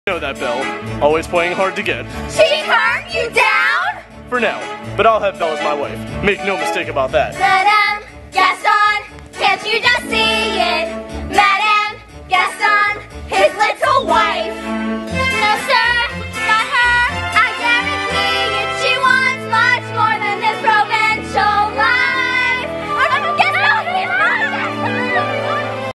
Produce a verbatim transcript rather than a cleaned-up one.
You know that, Belle. Always playing hard to get. She turned you down? For now, but I'll have Belle as my wife. Make no mistake about that. Madame Gaston, can't you just see it? Madame Gaston,